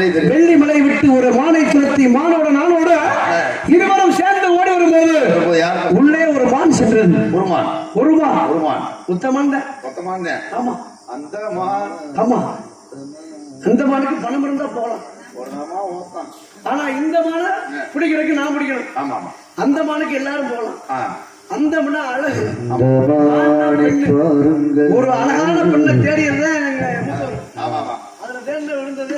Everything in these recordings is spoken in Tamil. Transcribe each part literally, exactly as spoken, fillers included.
வெள்ளி மலை விட்டு ஒரு மானை துரத்தி மானோட நானோட இருவரும் சேர்ந்து ஓடி வரும்போது உள்ளே ஒரு மான் சென்றது. ஒரு மான் ஒரு மான் ஒரு மான் உத்தமான் உத்தமான் ஆமா அந்த மான் ஆமா அந்த மானுக்கு பணம் இருந்தா போலாம். ஆனா இந்த மான பிடிக்கிறதுக்கு நான் பிடிக்கணும். ஆமா ஆமா அந்த மானுக்கு எல்லாரும் போகலாம். அந்த மன அழகு ஒரு அழகான பெண்ணை தேடியது அதுல தேர்ந்து விழுந்தது.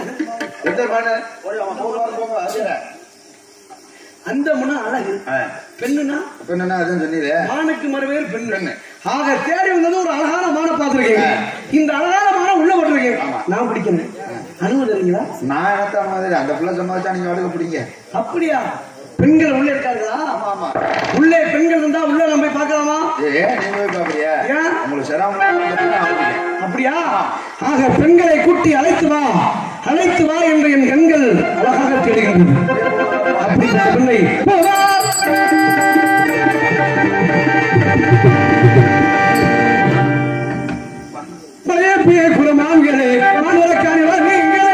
அந்த மன அழகு பெண்ணுனா பெண்ணுனா மானுக்கு மறுபேர் பெண்ணு. ஆக தேடி வந்தது ஒரு அழகான மான பார்த்திருக்கீங்க. இந்த அழகான மான உள்ள போட்டிருக்கீங்க. நான் பிடிக்கிறேன் அனுமதி தரீங்களா? நான் மாதிரி அந்த பிள்ளை சம்பாதிச்சா நீங்க அடுக்க பிடிங்க. அப்படியா? பெண்கள் உள்ளே இருக்காங்களா? உள்ளே பெண்கள் இருந்தா உள்ள நம்ம போய் பார்க்கலாமா? அப்படியா? ஆக பெண்களை கூட்டி அழைத்து வா அழைத்து வா என்று என் கண்கள் அழகாக தேடுகிறது. அப்படி பெண்ணை பழைய குலமான்களே மாணவரக்கான நீங்களே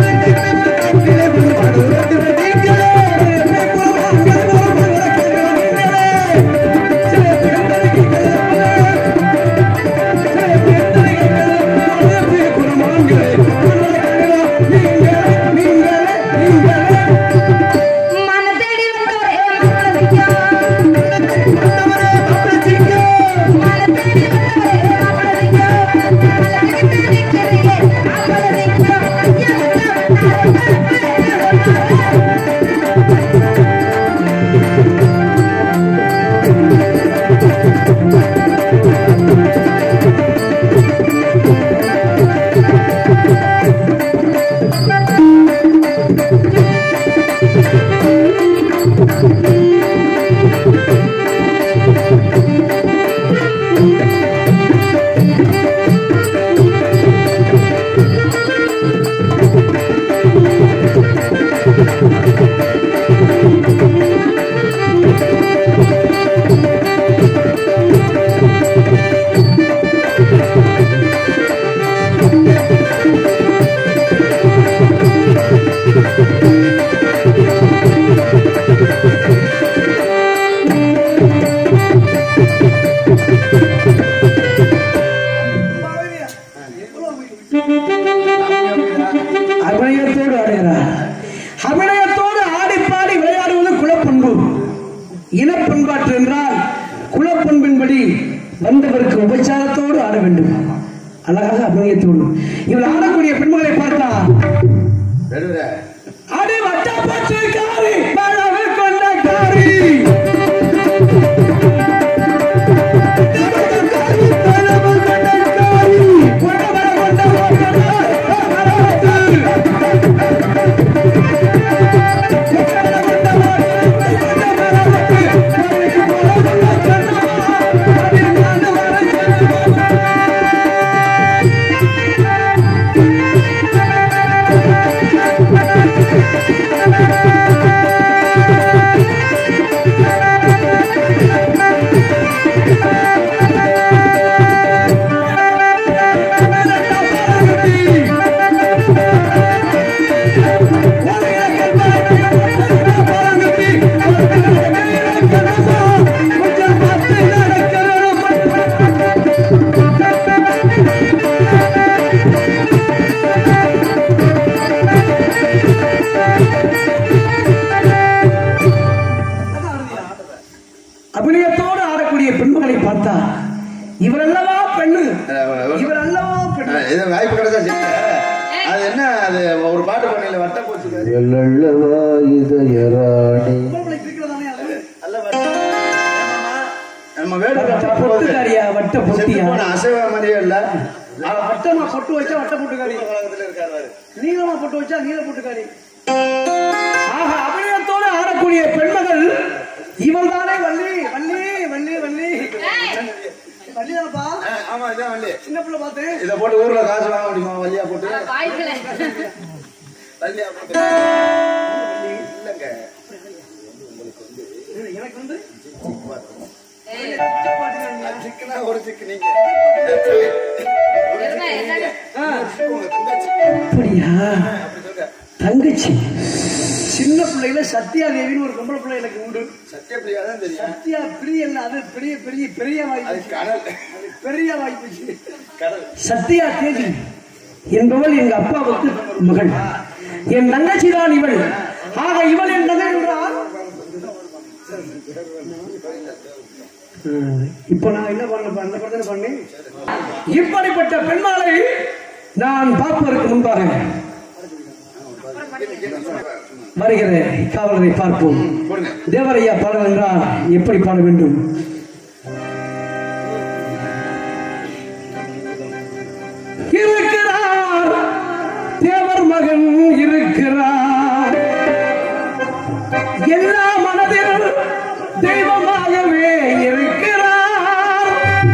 அபிநயத்தோடு ஆடிப்பாடி விளையாடுவது குலப்பண்பு. இனப்பண்பாட்டு என்றால் குலப்பண்பின்படி வந்தவருக்கு உபச்சாரத்தோடு ஆட வேண்டும். அழகாக அபிநயத்தோடு இவள் ஆடக்கூடிய பெண்களை பார்த்தா அடி வட்ட பச்சை காரி கொண்ட காரி அபிநயத்தோடு ஆடக்கூடிய பெண்களை பார்த்தா இவர் அல்லவா பெண்ணு, இவர் அல்லவா பெண்ணு. வாய்ப்பு கிடைச்சா அது என்ன, அது ஒரு பாட்டு பண்ணல வட்ட போச்சு அசைவ மாதிரியே இல்ல. வட்டமா பொட்டு வச்சா வட்ட பொட்டுக்காரி, நீளமா பொட்டு வச்சா நீள பொட்டுக்காரி. ஆக அபிநயத்தோடு ஆடக்கூடிய பெண்மகள் இவள் தானே வள்ளி வள்ளி வள்ளி வள்ளி வள்ளியாப்பா. ஆமா இதான் வள்ளி. சின்ன பிள்ளை பார்த்து இதை போட்டு ஊர்ல காசு வாங்க முடியுமா? வள்ளியா போட்டு வள்ளியா போட்டு இல்லங்க. எனக்கு வந்து ஒரு சிக்கு நீங்க அப்படியா? அப்படி சொல்ற தங்கச்சி. சின்ன பிள்ளையில சத்யா தேவின்னு ஒரு பொம்பளை பிள்ளை எனக்கு உண்டு. சத்யா பிரியா தான் தெரியும். சத்யா பிரியல் அது பெரிய பெரிய பெரிய வாய்ப்பு. அது பெரிய வாய்ப்பு. சத்யா தேவி என்பவள் எங்க அப்பாவுக்கு மகள். என் தங்கச்சி தான் இவள். ஆக இவள் என் மகள் என்றால் இப்ப நான் என்ன பண்ண அந்த பிரச்சனை பண்ணி இப்படிப்பட்ட பெண்மாளை நான் பார்ப்பதற்கு முன்பாக வருகிறேன். காவலரை பார்ப்போம். தேவரையா பாடல் என்றால் எப்படி பாட வேண்டும்? இருக்கிறார் தேவர் மகன் இருக்கிறார், எல்லா மனதில் தெய்வமாகவே இருக்கிறார்,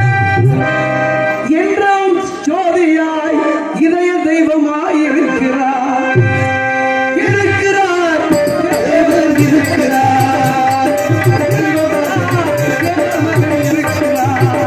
என்றும் ஜோதியாய் இதய தெய்வமாய் இருக்கிறார். இருக்கிறார் தேவர் இருக்கிறார், தேவர் மகன் இருக்கிறார்.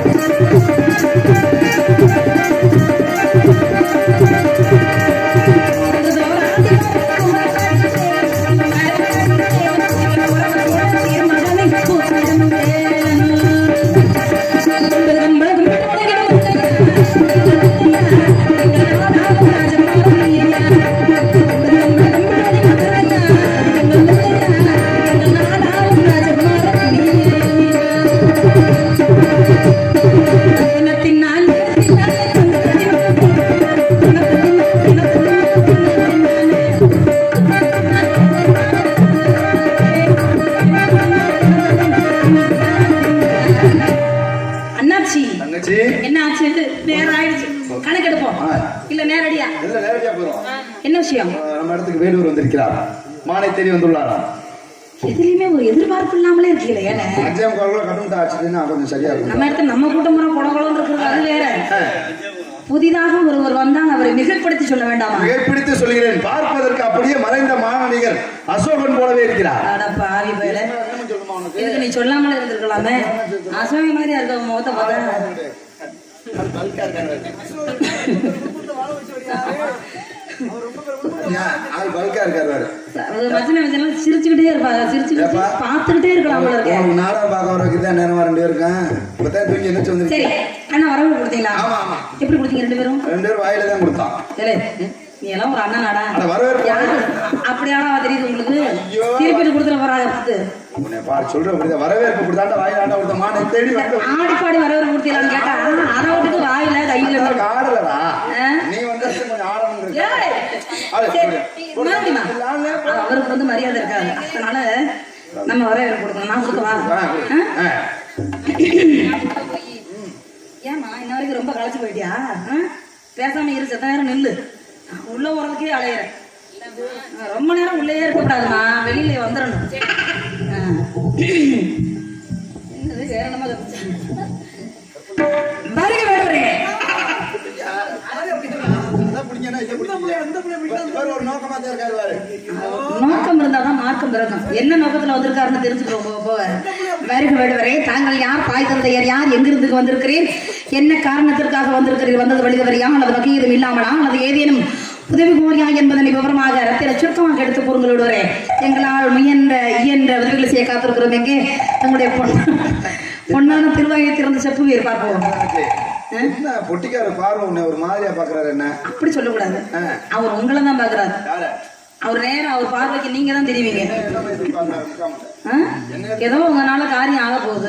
Thank you. என்ன ஆச்சு? நேரம் ஆயிடுச்சு, கணக்கு எடுப்போம். இல்ல நேரடியா இல்ல நேரடியா போறோம். என்ன விஷயம்? நம்ம இடத்துக்கு வேலூர் வந்திருக்கிறார், மானை தேடி வந்துள்ளாரா. எதுலயுமே ஒரு எதிர்பார்ப்பு இல்லாமலே இருக்கீங்களே. ஏன்னா அஜயம் கால கட்டுண்டா ஆச்சுன்னா கொஞ்சம் சரியா இருக்கும். நம்ம இடத்துல நம்ம கூட்டம் முறை குளகுளம் இருக்கிறது அது வேற. புதிதாக ஒருவர் வந்தால் அவரை மிகப்படுத்தி சொல்ல வேண்டாமா? மிகப்படுத்தி சொல்கிறேன். பார்ப்பதற்கு அப்படியே மறைந்த மாநடிகர் அசோகன் போலவே இருக்கிறார். பாவி பயல, இதுக்கு நீ சொல்லாமலே இருந்திருக்கலாமே. அசோகன் மாதிரியா இருக்க முகத்தை பார்த்தா சிரிச்சுக்கிட்டே இருப்பாங்க. சிரிச்சுக்கிட்டு பார்த்துக்கிட்டே இருக்கலாம். நாடகம் பார்க்க வரதான் நேரம் ரெண்டு பேருக்கும். சரி அண்ணா வரவு கொடுத்தீங்களா? எப்படி கொடுத்தீங்க? ரெண்டு பேரும் ரெண்டு பேரும் வாயில தான் கொடுத்தான். நீ எல்லாம் ஒரு அண்ணா நாடா அப்படியானா தெரியுது உங்களுக்கு. திருப்பி கொடுத்துட போறாங்க. சொல்றேன் வரவேற்பு கொடுத்தாண்டா வாயிலாண்டா கொடுத்த மானை தேடி ஆடி பாடி வரவேற்பு கொடுத்தீங்களான்னு கேட்டா அரவட்டுக்கு வாயில கையில ஆடலடா. நீ வந்து கொஞ்சம் ஆடணும். அவருக்கு வந்து மரியாதை இருக்காது, அதனால நம்ம வரவேற்பு கொடுக்கணும். நான் கொடுக்கவா? ஏமா இன்ன வரைக்கும் ரொம்ப களைச்சு போயிட்டியா? பேசாம இரு, செத்த நேரம் நில்லு. உள்ள போறதுக்கே அலையிறேன். ரொம்ப நேரம் உள்ளே இருக்கக்கூடாதுமா, வெளியில வந்துடணும். வேற நம்ம வருக வேறு நோக்கம் இருந்தாதான் மார்க்கம் பிறக்கும். என்ன நோக்கத்துல வந்திருக்காருன்னு தெரிஞ்சுக்கிறோம். வருக வேடுவரே, தாங்கள் யார்? தாய் தந்தையர் யார்? எங்கிருந்து வந்திருக்கிறீர்? என்ன காரணத்திற்காக வந்திருக்கிறீர்? வந்தது வழிதவரையா அல்லது வகையதும் இல்லாமலா அல்லது ஏதேனும் உதவி கோரியா என்பதனை விவரமாக ரத்தின சுருக்கமாக எடுத்து கூறுங்களோடுவரே. எங்களால் முயன்ற இயன்ற உதவிகளை செய்ய காத்திருக்கிறோம். எங்கே தங்களுடைய பொன்னான திருவாயை திறந்து செப்புவீர் பார்ப்போம். பொட்டிக்கார பார்வை ஒரு மாதிரியா பாக்குறாரு. என்ன அப்படி சொல்லக்கூடாது, அவர் உங்களை தான் பாக்குறாரு. அவர் நேரம் அவர் பார்வைக்கு நீங்க தான் தெரிவிங்க. ஏதோ உங்களால காரியம் ஆக போகுது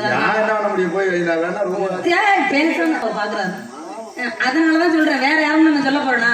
பேசாம அவர் பாக்குறாரு. அதனாலதான் சொல்றேன், வேற யாரும் நம்ம சொல்ல போறேன்னா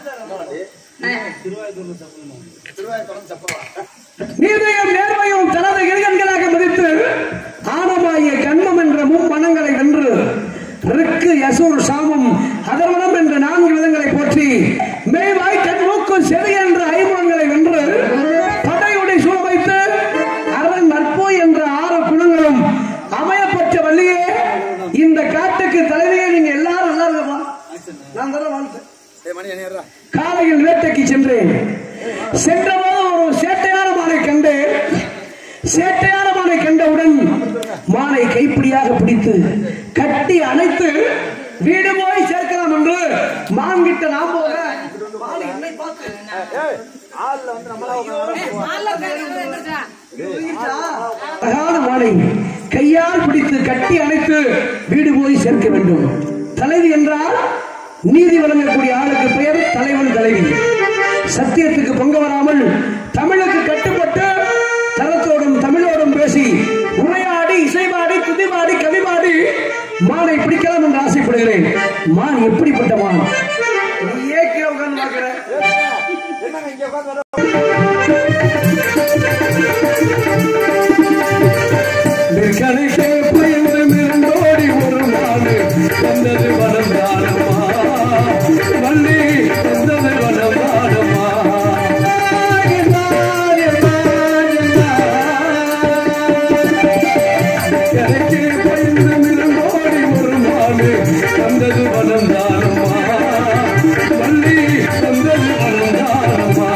நீதியும் நேர்மையும் தனது இறுகன்களாக மதித்து ஆனமாகிய கண்மம் என்ற மும்மனங்களை வென்று ரிக்கு யசூர் சாமம் அதர்வனம் என்ற நான்கு விதங்களை போற்றி மெய்வாய் கண் மூக்கு செவி என்ற ஐம்புலன்களை வென்று படையுடை சூழ வைத்து அரண் நட்பு என்ற ஆறு குணங்களும் அமையப்பட்ட வள்ளியே, இந்த காட்டுக்கு தலைவியை நீங்க எல்லாரும் நல்லா இருக்கப்பா. நான் தர வாழ்த்து. காலையில் வேட்டைக்கு சென்றேன். சென்றபோது ஒரு சேட்டையான மானை கண்டேன். சேட்டையான மானை கண்டவுடன் மானை கைப்பிடியாக பிடித்து கட்டி அணைத்து வீடு போய் சேர்க்கலாம் என்று மான்கிட்ட நாம் போக அழகான மானை கையால் பிடித்து கட்டி அணைத்து வீடு போய் சேர்க்க வேண்டும். தலைவி என்றால் நீதி வழங்கக்கூடிய ஆளுக்கு பெயர் தலைவன் தலைவி. சத்தியத்துக்கு பங்கு வராமல் தமிழுக்கு கட்டுப்பட்டு தரத்தோடும் தமிழோடும் பேசி உரையாடி இசைபாடி துதிபாடி கவிபாடி மானை பிடிக்கலாம் என்று ஆசைப்படுகிறேன். மான் எப்படிப்பட்ட மான்? நீயே கீழே உட்கார்ந்து பார்க்கிற கணக்கே பயந்து மிரண்டோடி ஒரு மாடு வந்தது வளர்ந்தானமா வள்ளி வந்தது வளர்ந்தானமா கணக்கே பயந்து மிரண்டோடி ஒரு மாடு வந்தது வளர்ந்தானமா வள்ளி வந்தது வளர்ந்தானமா.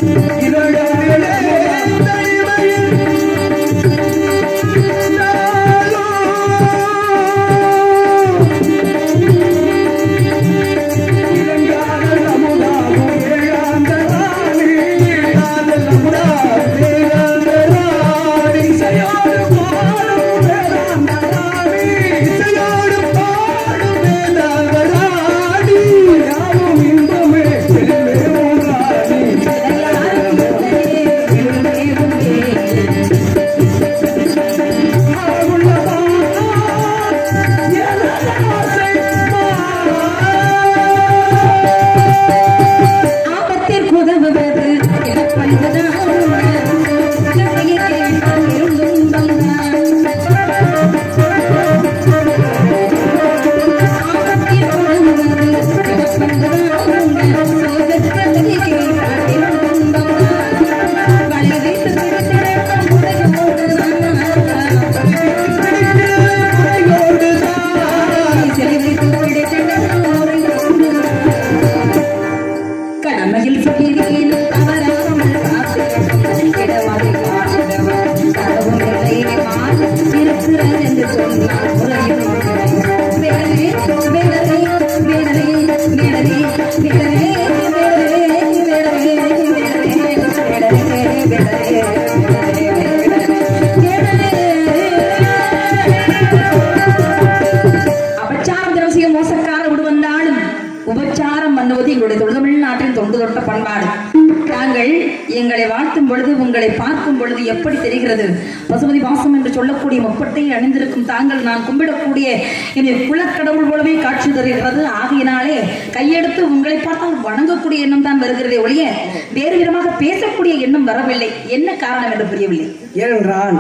எப்படி தெரிகிறது? பசுபதி வாசம் என்று சொல்லக்கூடிய முப்பட்டை அணிந்திருக்கும் தாங்கள் நான் கும்பிடக்கூடிய என் குலக்கடவுள் போலவே காட்சி தருகிறது. ஆகையினாலே கையெடுத்து உங்களை பார்த்தால் வணங்கக்கூடிய எண்ணம் தான் வருகிறதே ஒழிய வேறு விதமாக பேசக்கூடிய எண்ணம் வரவில்லை. என்ன காரணம் என்று புரியவில்லை. ஏனென்றால்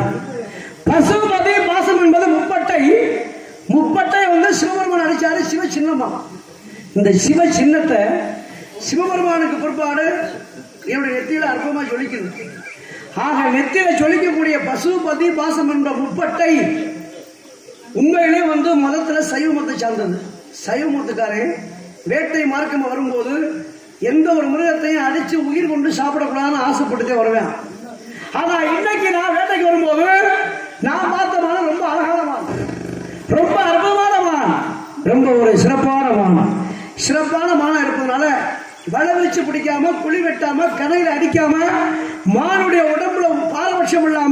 பசுபதி வாசம் என்பது முப்பட்டை. முப்பட்டை வந்து சிவபெருமான் அடிச்சாரு சிவ சின்னமா. இந்த சிவ சின்னத்தை சிவபெருமானுக்கு பிற்பாடு என்னுடைய நெத்தியில அற்பமா ஜொலிக்குது. ஆக நெத்தியில ஜொலிக்கக்கூடிய பசுபதி பாசம் என்ற முப்பட்டை உண்மையிலே வந்து மதத்துல சைவ மதத்தை சார்ந்தது. சைவ மதத்துக்காரன் வேட்டை மார்க்கம் வரும்போது எந்த ஒரு மிருகத்தையும் அடிச்சு உயிர் கொண்டு சாப்பிடக்கூடாதுன்னு ஆசைப்பட்டுட்டே வருவேன். ஆனா இன்னைக்கு நான் வேட்டைக்கு வரும்போது நான் பார்த்த மான் ரொம்ப அழகான மான், ரொம்ப அற்புதமான மான், ரொம்ப ஒரு சிறப்பான மான். சிறப்பான மானா இருப்பதனால வளவிச்சு பிடிக்காம குழி வெட்டாம கரையில அடிக்காம மானுடைய உடம்புல பாரபட்சம் இல்லாம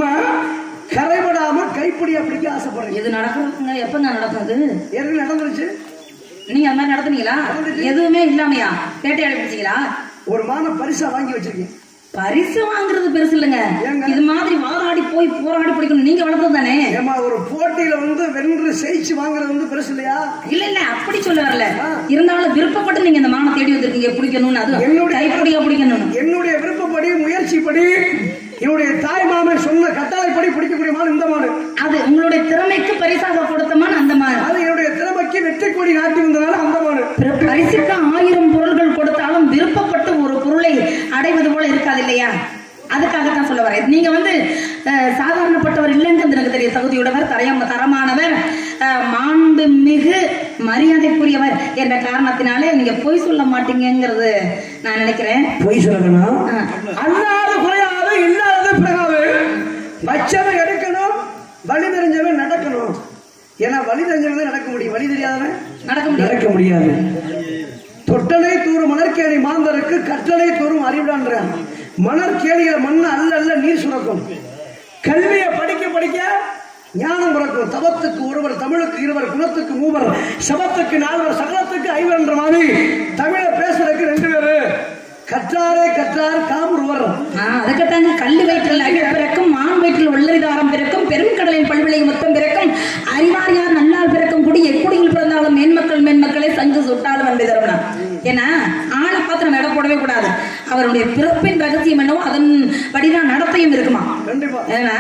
கரைபடாம கைப்பிடியா பிடிக்க ஆசைப்படுறேன். இது நடக்குங்க. எப்பங்க நடக்குது? ஏற்கனவே நடந்துருச்சு. நீங்க அந்த மாதிரி நடத்துனீங்களா? எதுவுமே இல்லாமையா வேட்டையாடி பிடிச்சீங்களா? ஒரு மான பரிசா வாங்கி வச்சிருக்கேன். பரிசு வாங்குறது பெருசு இல்லைங்க. இது மாதிரி வாராடி போய் போராடி பிடிக்கணும். நீங்க வளர்த்தது தானே. ஏமா ஒரு போட்டியில வந்து வென்று ஜெயிச்சு வாங்குறது வந்து பெருசு இல்லையா? இல்ல இல்ல அப்படி சொல்ல வரல. இருந்தாலும் விருப்பப்பட்டு நீங்க இந்த மானை தேடி வந்திருக்கீங்க பிடிக்கணும்னு. அது என்னுடைய கைப்படியா பிடிக்கணும். என்னுடைய விருப்பப்படி முயற்சிப்படி என்னுடைய தாய் மாமன் சொன்ன கட்டளைப்படி பிடிக்கக்கூடிய மான் இந்த மாடு. அது உங்களுடைய திறமைக்கு பரிசாக கொடுத்த மான் அந்த மான். அது என்னுடைய திறமைக்கு வெற்றி கொடி நாட்டி வந்ததால அந்த மாடு. பரிசுக்கு ஆயிரம் பொருள்கள் கொடுத்தாலும் விருப்பப்பட்டு ஒரு பொருளை அடைவது போல இருக்காது இல்லையா? அதுக்காகத்தான் சொல்ல வரேன். நீங்க வந்து சாதாரணப்பட்டவர் இல்லைன்னு எனக்கு தெரிய தகுதியுடையவர், தரையம்ம தரமானவர், மாண்பு மிகு மரியாதைக்குரியவர் என்ற காரணத்தினாலே நீங்க பொய் சொல்ல மாட்டீங்கிறது நான் நினைக்கிறேன். பொய் சொல்லணும் அல்லாத குறையாது இல்லாத பிறகாது வச்சவன் எடுக்கணும், வழி தெரிஞ்சவன் நடக்கணும். ஏன்னா வழி தெரிஞ்சவன் நடக்க முடியும், வழி தெரியாதவன் நடக்க நடக்க முடியாது. தொட்டனை தூரும் மணற்கேணி மாந்தருக்கு கட்டளை தூரும் அறிவிடான்ற மணற்கேணியில மண்ணு அல்ல அல்ல நீர் சுரக்கும். கல்வியை படிக்க படிக்க ஞானம் பிறக்கும். தவத்துக்கு ஒருவர், தமிழுக்கு இருவர், குணத்துக்கு மூவர், சபத்துக்கு நால்வர், சகலத்துக்கு ஐவர் என்ற மாதிரி தமிழை பேசுறதுக்கு ரெண்டு பேரு. கற்றாரே கற்றார் காமுருவர். அதுக்குத்தாங்க கல்வி வயிற்றில் அழகு பிறக்கும், மான் வயிற்றில் உள்ளரிதாரம் பிறக்கும், பெருங்கடலின் பல்விளை மொத்தம் பிறக்கும், அறிவார் யார் நல்லால் பிறக்கும் குடி எக்குடியில் பிறந்தாலும் மேன்மக்கள் மேன்மக்களை சங்கு சுட்டாலும் அன்பை தருவனா. ஏன்னா ஆளை பார்த்து நம்ம இடம் போடவே கூடாது. அவருடைய பிறப்பின் ரகசியம் என்னவோ அதன் படிதான் நடத்தையும் இருக்குமா. ஏன்னா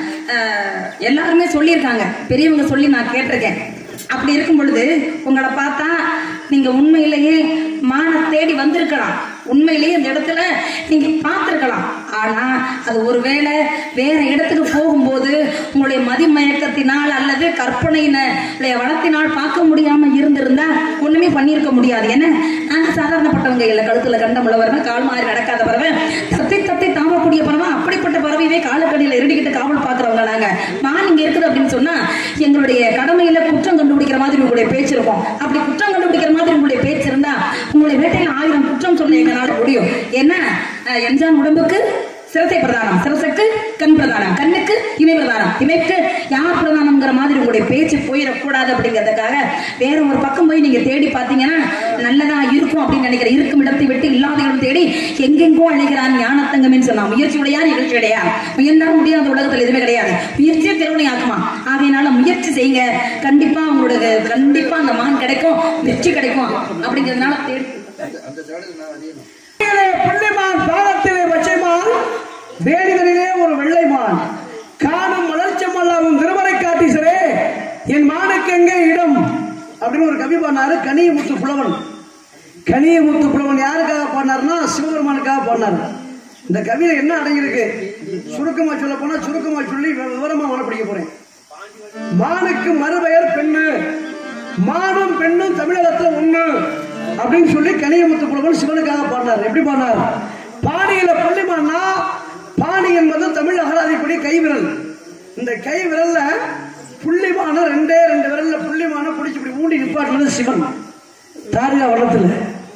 எல்லாருமே சொல்லியிருக்காங்க, பெரியவங்க சொல்லி நான் கேட்டிருக்கேன். அப்படி இருக்கும் பொழுது உங்களை பார்த்தா நீங்க உண்மையிலேயே மான தேடி வந்திருக்கலாம். உண்மையிலேயே அந்த இடத்துல நீங்க பார்த்திருக்கலாம். ஆனா அது ஒருவேளை வேற இடத்துக்கு போகும்போது உங்களுடைய மதிமயக்கத்தினால் அல்லது கற்பனையினுடைய வளத்தினால் பார்க்க முடியாம இருந்திருந்தா ஒண்ணுமே பண்ணியிருக்க முடியாது. ஏன்னா நாங்க சாதாரணப்பட்டவங்க இல்ல, கழுத்துல கண்டம் உள்ளவர்கள், கால் மாறி நடக்காத பறவை, தத்தி தத்தி தாமக்கூடிய பறவை, அப்படிப்பட்ட பறவையே காலக்கடியில இருடிக்கிட்டு காவல் பாக்குறவங்க நாங்க. மான் இங்க இருக்குது அப்படின்னு சொன்னா எங்களுடைய கடமையில குற்றம் கண்டுபிடிக்கிற மாதிரி உங்களுடைய பேச்சு இருக்கும். அப்படி குற்றம் கண்டுபிடிக்கிற மாதிரி உங்களுடைய பேச்சு இருந்தா உங்களுடைய வேட்டையில் ஆயிரம் குற்றம் சொல்ல எங்களால முடியும். ஏன்னா என்ஜான் உடம்புக்கு சிரசை பிரதானம், சிரசுக்கு கண் பிரதானம், கண்ணுக்கு இமை பிரதானம், இமைக்கு யார் பிரதானம்ங்கிற மாதிரி உங்களுடைய பேச்சு போயிடக்கூடாது அப்படிங்கிறதுக்காக வேற ஒரு பக்கம் போய் நீங்க தேடி பார்த்தீங்கன்னா நல்லதா இருக்கும் அப்படின்னு நினைக்கிற இருக்கும் இடத்தை விட்டு இல்லாத இடம் தேடி எங்கெங்கோ அழைக்கிறான் ஞானத்தங்கம்னு சொன்னா முயற்சியுடையா நிகழ்ச்சியுடையா முயன்றாலும் முடியாத உலகத்தில் எதுவுமே கிடையாது. முயற்சியே திருவினை ஆக்குமா. ஆகையினால முயற்சி செய்யுங்க, கண்டிப்பா உங்களுக்கு கண்டிப்பா அந்த மான் கிடைக்கும், வெற்றி கிடைக்கும் அப்படிங்கிறதுனால தேடி புள்ளிமான் பாதத்திலே பச்சைமான் வேடிகளிலே ஒரு வெள்ளைமான் காணும் வளர்ச்சமல்லாவும் திருமலை காட்டீசரே என் மானுக்கு எங்கே இடம் அப்படின்னு ஒரு கவி பாடினாரு. கனியமுத்து புலவன். கனியமுத்து புலவன் யாருக்காக பாடினார்னா சிவபெருமானுக்காக பாடினார். இந்த கவியில என்ன அடங்கியிருக்கு சுருக்கமா சொல்ல போனா சுருக்கமா சொல்லி விவரமா வளர்ப்பிடிக்க போறேன். மானுக்கு மறுபெயர் பெண்ணு, மானும் பெண்ணும் தமிழகத்துல ஒண்ணு அப்படின்னு சொல்லி கனியமுத்து புலவன் சிவனுக்காக பாடினார். எப்படி பாடினார்? பாணியில புள்ளிமான்னா பாணி என்பது தமிழ் அகராதிப்படி கைவிரல். இந்த கை விரல்ல புள்ளிமான ரெண்டே ரெண்டு விரல்ல புள்ளிமான பிடிச்சி இப்படி ஊண்டி நிப்பாட்டுறது சிவன் தாரியா வளத்துல.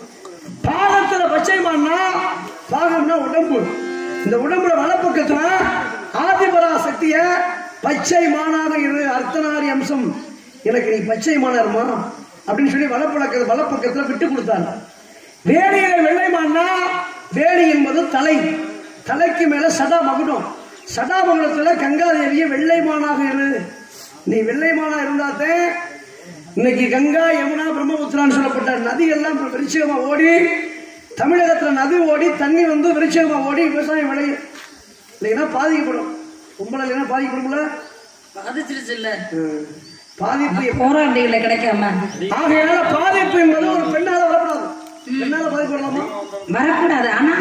பாகத்துல பச்சைமான்னா பாகம்னா உடம்பு. இந்த உடம்புல வலப்பக்கத்துல ஆதிபரா சக்திய பச்சை மானாக இரு அர்த்தநாரி அம்சம் எனக்கு நீ பச்சை மானர்மா அப்படின்னு சொல்லி வலப்பழக்க வலப்பக்கத்துல விட்டு கொடுத்தாங்க. வேணியில வெள்ளைமான்னா வேணி என்பது தலை, தலைக்கு மேல சடா மகுடம், சடா மகுடத்துல கங்காதேவிய வெள்ளைமானாக இரு, நீ வெள்ளைமானா இருந்தாத்தே இன்னைக்கு கங்கா யமுனா பிரம்மபுத்திரான்னு சொல்லப்பட்ட நதி எல்லாம் விருட்சிகமா ஓடி தமிழகத்துல நதி ஓடி தண்ணி வந்து விருட்சிகமா ஓடி விவசாயம் விளையும். இல்லைன்னா பாதிக்கப்படும். கும்பல இல்லைன்னா பாதிக்கப்படும்ல, பாதிச்சிருச்சு இல்ல பாதிப்பு போராட்டங்களை கிடைக்காம. ஆகையால பாதிப்பு என்பது ஒரு பெண்ணால வரக்கூடாது. பெண்ணால பாதிப்பு வரலாமா? வரக்கூடாது. ஆனா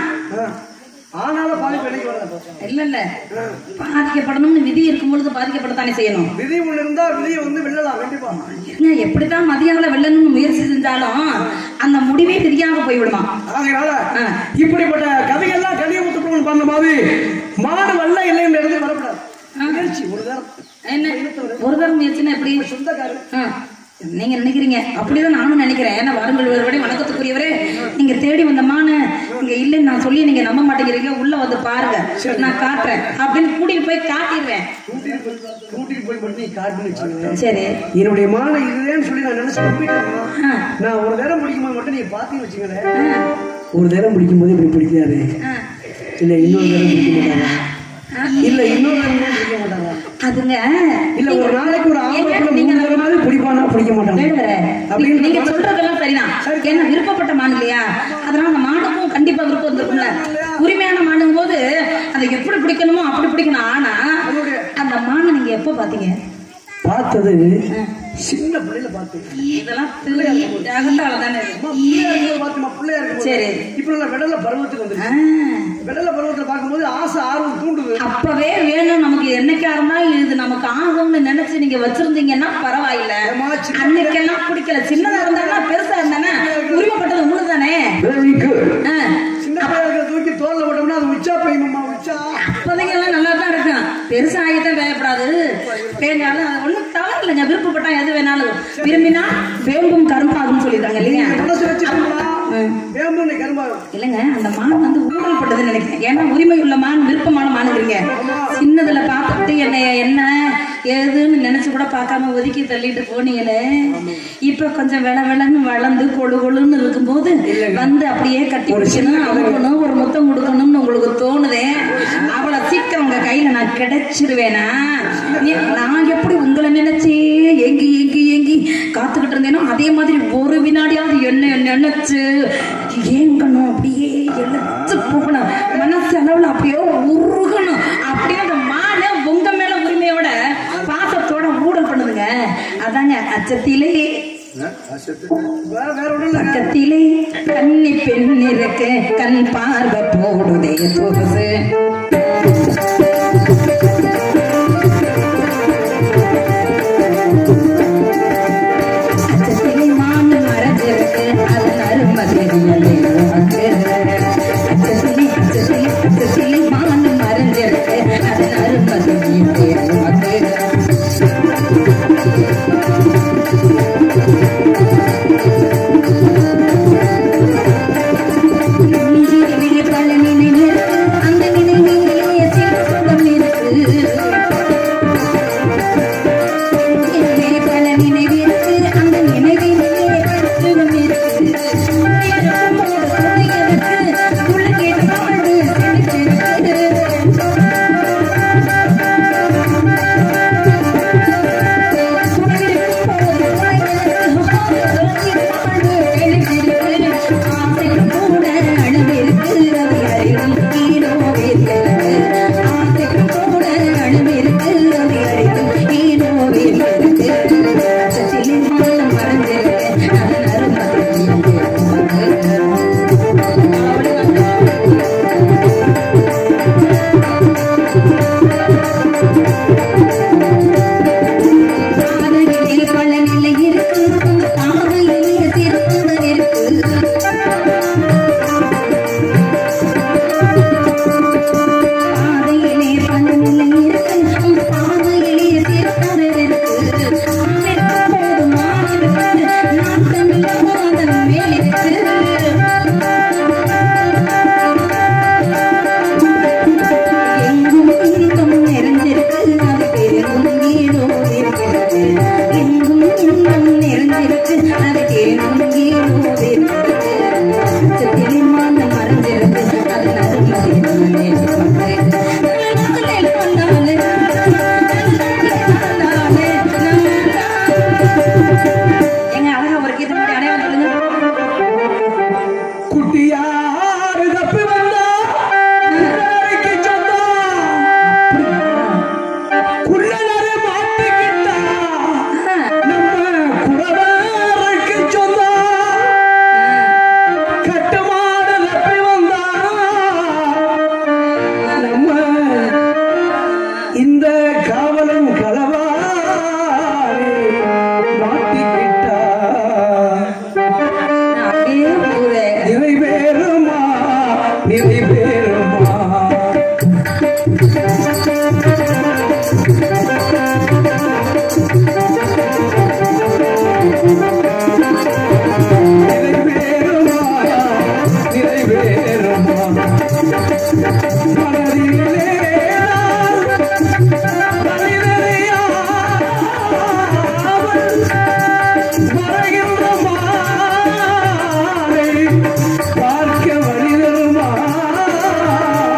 ஆனால பாதிப்பு என்னைக்கு வராது. இல்ல இல்ல பாதிக்கப்படணும்னு விதி இருக்கும் பொழுது பாதிக்கப்படத்தானே செய்யணும். விதி ஒண்ணு இருந்தா விதியை வந்து வெல்லலாம் கண்டிப்பா. எப்படித்தான் மதியால வெல்லணும்னு முயற்சி செஞ்சாலும் அந்த முடிவே விதியாக போய்விடுமா. ஆகையால இப்படிப்பட்ட கதைகள்லாம் கனியமுத்து புலவன் பண்ண மாதிரி மாடு வல்ல இல்லை என்ற இடத்துக்கு வரக்கூடாது. முயற்சி ஒரு தரம் என்ன ஒரு தரம் முயற்சினா எப்படி சொந்தக்காரர் நீங்க நினைக்கிறீங்க? அப்படிதான் நானும் நினைக்கிறேன். ஏன்னா வாருங்கள் ஒருவரை வணக்கத்துக்குரியவரே, நீங்க தேடி வந்தமான இங்க இல்லைன்னு நான் சொல்லி நீங்க நம்ப மாட்டேங்கிறீங்க. உள்ள வந்து பாருங்க, நான் காட்டுறேன் அப்படின்னு கூட்டிட்டு போய் காட்டிடுவேன். கூட்டிட்டு போய் மட்டும் நீ காட்டுன்னு சரி, என்னுடைய மான இதுன்னு சொல்லி நான் நினைச்சு நம்பிட்டேன். நான் ஒரு நேரம் பிடிக்கும்போது மட்டும் நீங்க பாத்தீங்கன்னு வச்சுங்களேன், ஒரு நேரம் பிடிக்கும் போது இப்படி பிடிக்காது, இல்ல இன்னொரு நேரம் பிடிக்க மாட்டாங்க, இல்ல இன்னொரு நேரம் பிடிக்க மாட்டாங்க. அதுங்க இல்ல ஒரு நாளைக்கு ஒரு ஆம்பளை நீங்க பிடிப்பானா பிடிக்க மாட்டாங்க அப்படின்னு நீங்க சொல்றதெல்லாம் சரிதான். என்ன விருப்பப்பட்ட மான் இல்லையா, அதனால அந்த மானுக்கும் கண்டிப்பா விருப்பம் இருக்கும்ல. உரிமையான மானும் போது அதை எப்படி பிடிக்கணுமோ அப்படி பிடிக்கணும். ஆனா அந்த மானை நீங்க எப்ப பாத்தீங்க? பார்த்தது சின்ன பிள்ளைல பார்த்தேன். இதெல்லாம் தானே சரி. இப்ப நல்ல விடல பருவத்துக்கு வந்து விடல பருவத்துல பார்க்கும்போது ஆசை ஆர்வம் தூண்டுது. அப்பவே வேணும் நமக்கு. என்னைக்கா இருந்தா இது நமக்கு ஆகும்னு நினைச்சு நீங்க வச்சிருந்தீங்கன்னா பரவாயில்ல. அன்னைக்கெல்லாம் பிடிக்கல. சின்னதா இருந்தாலும் பெருசா இருந்தானே உரிமைப்பட்டது உண்மைதானே. சின்ன பிள்ளைகளை தூக்கி தோல்ல போட்டோம்னா அது உச்சா பெய்யுமா? உச்சா அப்போதைக்கு எல்லாம் நல்லா தான் இருக்கும். பெருசா ஆகித்தான் வேகப்படாது. வேணாலும் அது ஒண்ணும் தவறு இல்லைங்க. விருப்பப்பட்டா எது வேணாலும் விரும்பினா வேம்பும் கரும்பாகும் சொல்லிருக்காங்க இல்லையா? இல்லங்க அந்த மான் வந்து ஊழல் பட்டதுன்னு நினைக்கிறேன். ஏன்னா உரிமை உள்ள மான் விருப்பமான மானுங்கிறீங்க. சின்னதுல பார்த்துட்டு என்ன என்ன ஏதுன்னு நினைச்சு கூட பார்க்காம ஒதுக்கி தள்ளிட்டு போனீங்களே, இப்ப கொஞ்சம் வெள வெளன்னு வளர்ந்து கொழு கொழுன்னு இருக்கும்போது வந்து அப்படியே கட்டி பிடிக்கணும், அவங்கணும் ஒரு முத்தம் கொடுக்கணும்னு உங்களுக்கு தோணுதே. அவளை சீக்கிரம் உங்க கையில நான் கிடைச்சிருவேனா? நான் எப்படி உங்களை நினைச்சே ஏங்கி ஏங்கி ஏங்கி காத்துக்கிட்டு இருந்தேனோ அதே மாதிரி ஒரு வினாடியாவது என்ன நினைச்சு ஏங்கணும், அப்படியே எழுத்து போகணும், மனசு அளவுல அப்படியே உருகணும். அப்படியே அந்த மான உங்க மேல உரிமையோட பாசத்தோட ஊடல் பண்ணுதுங்க. அதாங்க அச்சத்திலே வேற வேற ஒண்ணும் இல்ல. பக்கத்திலே கன்னி பெண் இருக்கு கண் பார்வை போடுதே புதுசு அச்சத்திலே மான் மறைஞ்சிருக்கு அதன் அருமை தெரியலே உனக்கு அச்சத்திலே அச்சத்திலே அச்சத்திலே மான் மறைஞ்சிருக்கு அதன் அருமை தெரியலே உனக்கு பார்க்க வழிதருமா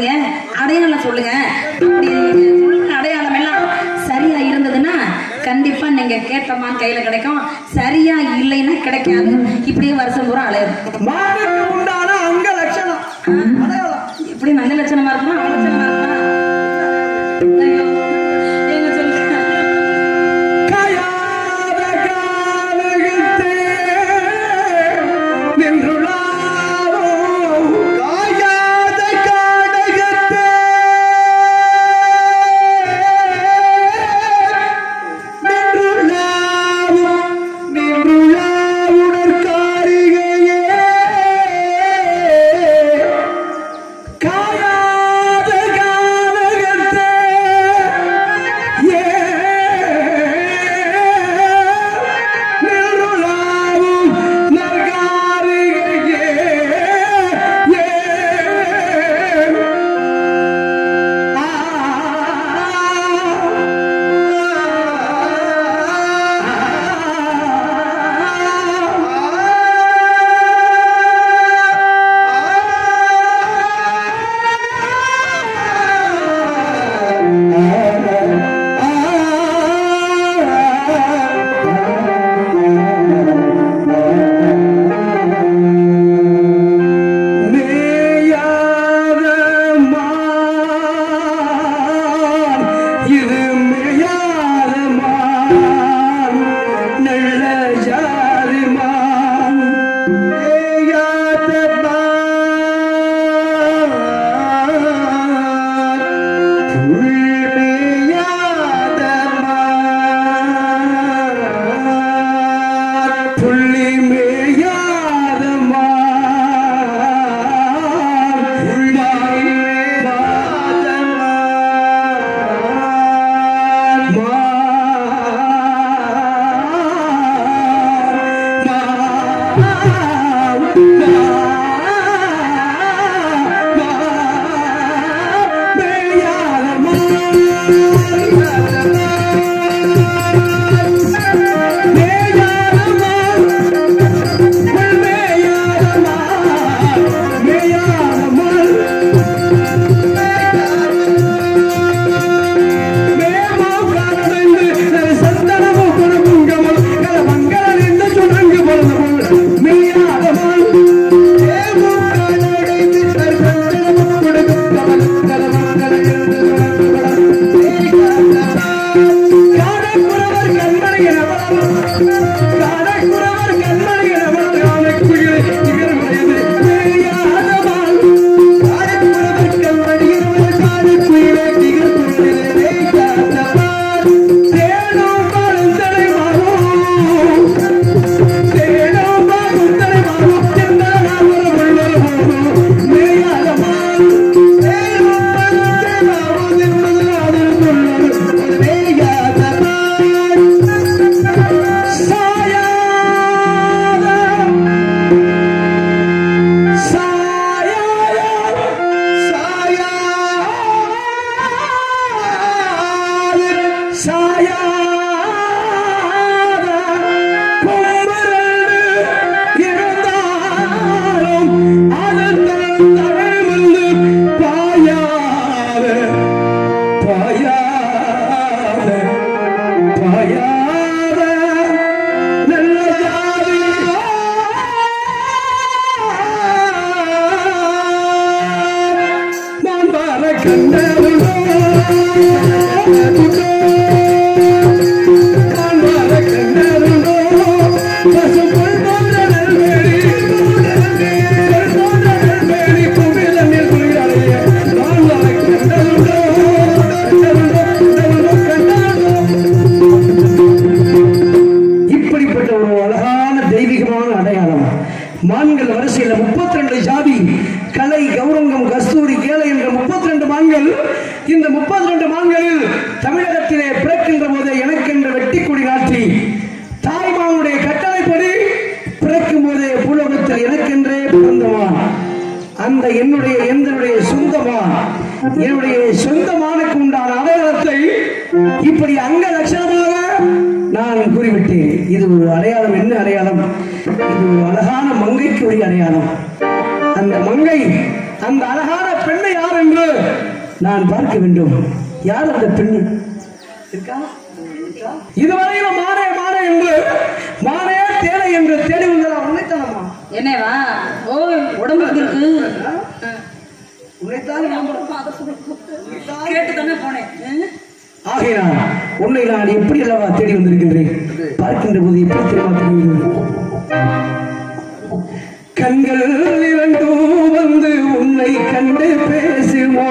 சொல்றீங்க, அடையாளம் சொல்லுங்க. அப்படி சொல்ற அடையாளம் எல்லாம் சரியா இருந்ததுன்னா கண்டிப்பா நீங்க கேட்டமா கையில கிடைக்கும். சரியா இல்லைன்னா கிடைக்காது. இப்படியே வருஷம் பூரா அலையும். மானுக்கு உண்டான அங்க லட்சணம் அடையாளம் இப்படி நல்ல லட்சணமா இருக்குமா அவ லட்சணமா இருக்குமா? ஐயோ எங்க சொல்லுங்க. காயாத கானகத்தே நின்றுளாரோ காயாத கானகத்தே நின்றுளாரோ நின்றுளாவுடற் காரிகையே காயாத கானகத்தே ஏ நின்றுளாவும் நற்காரிகையே ஏ ஆ மேயாத மான் இது மேயாத மான் நல்ல ஜாதி மான் மேயாத மான் புல் மேயாத மான் புள்ளி மேயாத மான் புள்ளி மேயாத மான் மான்கள் வரிசையில் முப்பத்தி ரெண்டு ஜாதி கலை கௌரங்கம் கஸ்தூரி கேளை என்ற முப்பத்தி ரெண்டு மான்கள். இந்த முப்பத்தி ரெண்டு மான்களில் தமிழகத்திலே பிறக்கின்ற போதே எனக்கென்ற வெட்டிக்குடி நாட்டி தாய்மானுடைய கட்டளைப்படி பிறக்கும் போதே பூலோகத்தில் எனக்கென்றே பிறந்தவான். அந்த என்னுடைய என்னுடைய சொந்தமான் என்னுடைய சொந்தமானுக்கு உண்டான அடையாளத்தை இப்படி அங்க லட்சணமாக நான் கூறிவிட்டேன். இது ஒரு அடையாளம். என்ன அடையாளம்? இது ஒரு அழகான மங்கைக்கு ஒரு அடையாளம். அந்த மங்கை அந்த அழகான பெண்ணை பெண்ணை யார் என்று நான் பார்க்க வேண்டும். யார் அந்த பெண்? இருக்கா? இதுவரையிலும் மானே மானே என்று மானே தேனை என்று தேடி வந்ததா உன்னைத்தானம்மா? என்னவா? ஓ உடம்புக்கு இருக்கு. உன்னைத்தான் கேட்டு தானே போனேன். ஆகையால் உன்னை நான் எப்படி அல்லவா தேடி வந்திருக்கின்றேன். பார்க்கின்ற போது எப்படி தெரியுமா தெரியும்? கண்கள் இரண்டும் வந்து உன்னை கண்டு பேசுமோ.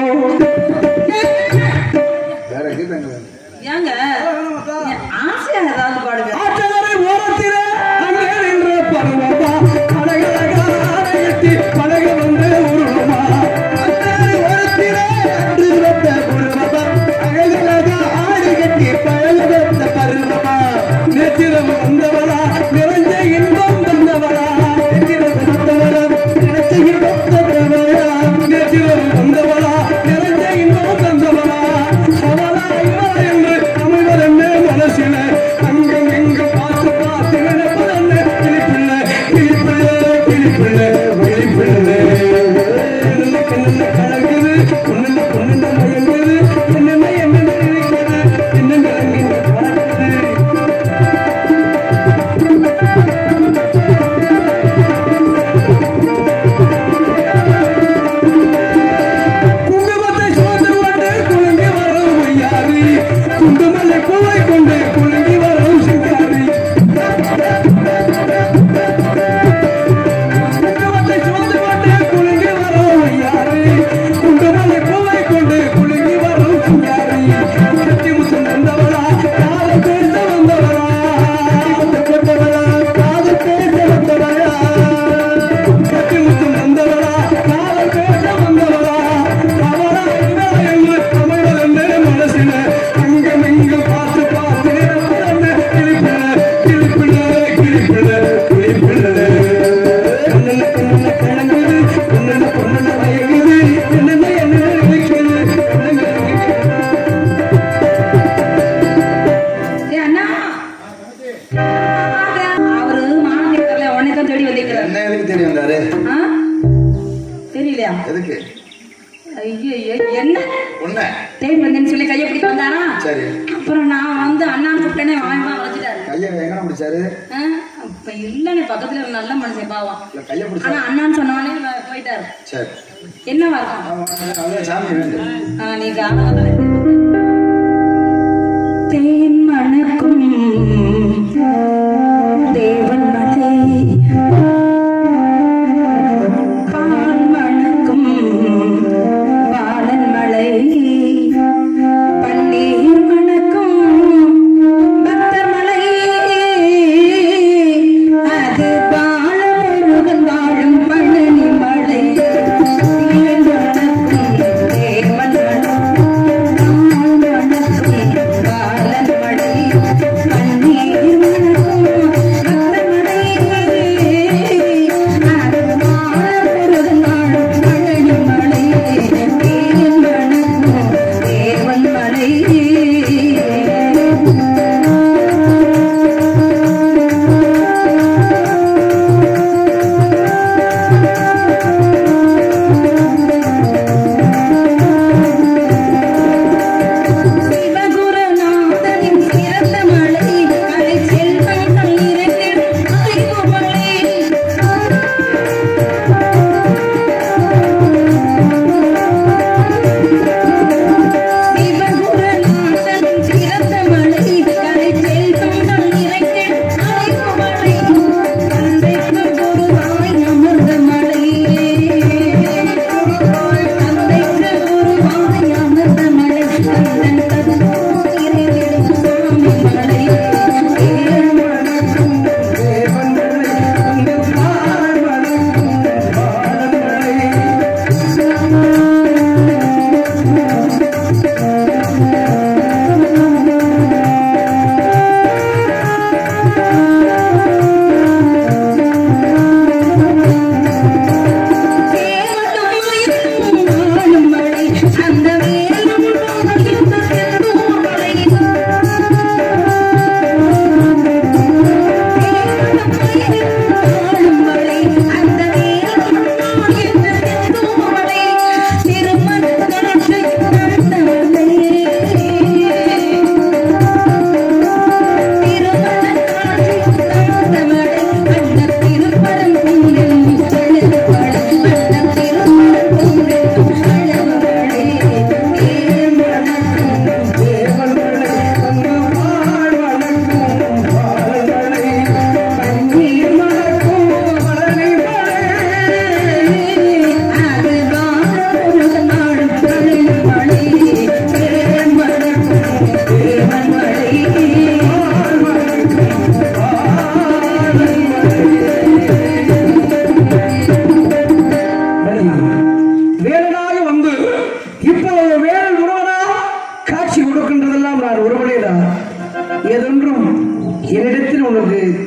ஏங்க ஆசையா ஏதாவது பாடுங்க. ஆற்றவரை ஓரத்திலே அங்கே நின்ற பருவமா அழகழகா ஆடையத்தி பழக வந்து உருவமா. ஆற்றவரை ஓரத்திலே அன்று வந்த உருவமா அழகழகா ஆடை கட்டி பழக வந்த பருவமா. நேற்றிரவு வந்தவளா நிறைஞ்ச இன்பம் தந்தவளா. நேற்றிரவு வந்தவளா நினைச்ச இன்பம் தந்தவளா. நேற்றிரவு வந்தவளா நிறைஞ்ச இன்பம் தந்தவளா. அவளா இவளா என்று தமிழர் என்ன மனசில அங்கும் இங்கும் பார்த்து பார்த்து நினைப்பது என்ன கிளிப்பிள்ளை கிளிப்பிள்ளை கிளிப்பிள்ளை கிளிப்பிள்ளை. என்னென்ன கண்ணென்ன கலங்குது பொண்ணுங்க பொண்ணுங்க மயங்குது என்னென்ன என்னென்ன நினைக்கிறது என்னென்ன அங்கிங்க பார்க்குது. குங்குமத்தை சுமந்து கொண்டு குலுங்கி வரும் ஒய்யாரி குண்டுமலை பூவை கொண்டு குலுங்கி வரும் சிங்காரி. குங்குமத்தை சுமந்து கொண்டு குலுங்கி வரும் ஒய்யாரி குண்டுமலை பூவை கொண்டு குலுங்கி வரும் சிங்காரி. கட்டி முத்தம் தந்தவளா காதல் பேச வந்தவளா. கொண்டவளா காதல் பேச வந்தவளா. கட்டி முத்தம் தந்தவளா காதல் பேச வந்தவளா. அவளா இவளா என்று தமிழர் என்ன மனசில அங்கும் இங்கும் பார்த்து பார்த்து நினைப்பது என்ன கிளிப்பிள்ளை கிளிப்பிள்ளை கிளிப்பிள்ளை கிளிப்பிள்ளை. கண்ணென்ன கண்ணென்ன கலங்குது பொண்ணென்ன பொண்ணென்ன மயங்குது என்னென்ன என்னென்ன நினைக்குது என்னென்ன ஏ அண்ணா அவரு மாநிலத்துல உனக்கு தேடி வந்திருக்கிறார். என்ன எதுக்கு தேடி வந்தாரு? ஆ? தெரியலையா? எதுக்கு? ஐயோ என்ன உன்ன தேடி வந்தேன்னு சொல்லி கையை பிடிக்க வந்தாரா? சரி. அப்புறம் நான் வந்து அண்ணான்னு கூப்பிட்டேனே வாய்மா வச்சுட்டாரு. கைய எங்க பிடிச்சாரு? அப்ப இல்லன்னு பக்கத்துல ஒரு நல்ல மனுஷன் பாவம். இல்ல கைய ஆனா பிடிச்சாரு. அண்ணான்னு சொன்னவனே போயிட்டாரு. சரி. என்னவா இருக்கும்? அதான் சாமி வேண்டு. ஆ, நீ காரணம் தேன் மணக்கும் தேவன் மலை பால் மணக்கும் பாலன் மலை பன்னீர் மணக்கும் பக்தர் மலை அது பாலமுருகன் வாழும் பழனி மலை தேன் மணக்கும் தேவன் மலை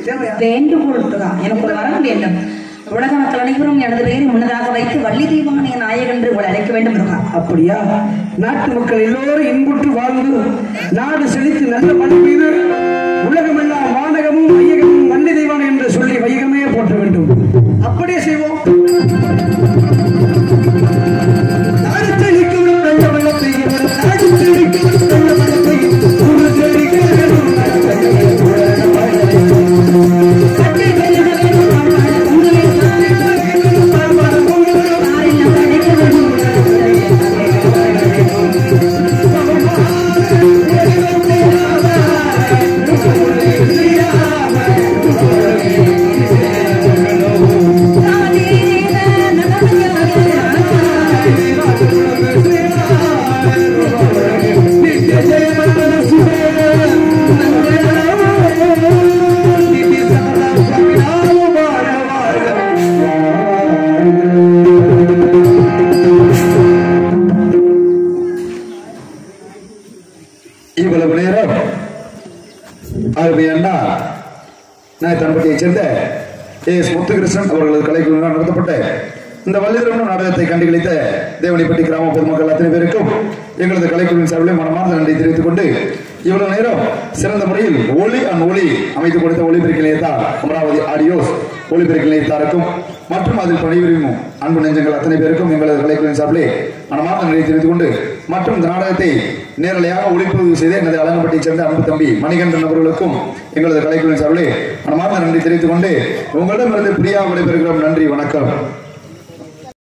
வேண்டுகோள் எனக்கு ஒரு வரம் வேண்டும். உலக மக்கள் அனைவரும் எனது பெயரை முன்னதாக வைத்து வள்ளி தெய்வானைய நாயகன் என்று உங்களை அழைக்க வேண்டும் இருக்கா? அப்படியா? நாட்டு மக்கள் எல்லோரும் இன்புற்று வாழ்ந்து நாடு செழித்து நல்ல மழை பெய்து உலகமெல்லாம் வானகமும் வையகமும் வள்ளி தெய்வானை என்று சொல்லி வையகமே போற்ற வேண்டும். அப்படியே செய்வோம். நாடு செழிக்கும் நல்ல மழை பெய்யும், நாடு செழிக்கும் நல்ல மழை பெய்யும், ஊரு செழிக்கும் தன்பட்டியை சேர்ந்த எஸ் முத்துகிருஷ்ணன் அவர்களது கலைக்குழுவினால் நடத்தப்பட்ட இந்த வள்ளிதிருமணம் நாடகத்தை கண்டுகளித்த தேவனிப்பட்டி கிராம பொதுமக்கள் அத்தனை பேருக்கும் எங்களது கலைக்குழுவின் சார்பில் மனமார்ந்த நன்றி தெரிவித்துக் கொண்டு இவ்வளவு நேரம் சிறந்த முறையில் ஒளி அண்ட் ஒளி அமைத்துக் கொடுத்த ஒளிபெருக்கி நிலையத்தார் அமராவதி ஆடியோஸ் ஒளிபெருக்கி நிலையத்தாருக்கும் மற்றும் அதில் பணிபுரியும் அன்பு நெஞ்சங்கள் அத்தனை பேருக்கும் எங்களது கலைக்குழுவின் சார்பிலே மனமார்ந்த நன்றி தெரிவித்துக் கொண்டு மற்றும் இந்த நாடகத்தை நேரலையாக ஒளிப்பதிவு செய்த எனது அலங்கப்பட்டியைச் சேர்ந்த அன்பு தம்பி மணிகண்டன் அவர்களுக்கும் எங்களது கலைக்குழுவின் சார்பிலே மனமார்ந்த நன்றி தெரிவித்துக் கொண்டு உங்களிடமிருந்து பிரியா விடைபெறுகிறோம். நன்றி, வணக்கம்.